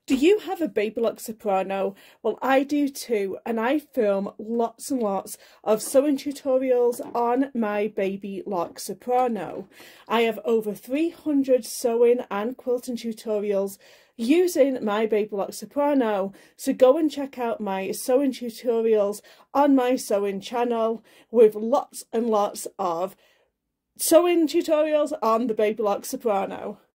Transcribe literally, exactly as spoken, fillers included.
Do you have a Babylock Soprano? Well, I do too, and I film lots and lots of sewing tutorials on my Babylock Soprano. I have over three hundred sewing and quilting tutorials using my Babylock Soprano, so go and check out my sewing tutorials on my sewing channel with lots and lots of sewing tutorials on the Babylock Soprano.